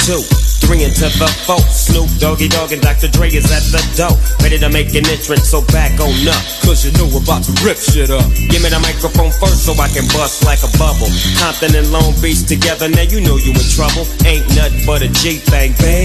2, 3 into the 4. Snoop Doggy Dogg and Dr. Dre is at the door, ready to make an entrance, so back on up, cause you know we're about to rip shit up. Give me the microphone first so I can bust like a bubble. Compton and Long Beach together, now you know you in trouble. Ain't nothing but a G thing, babe.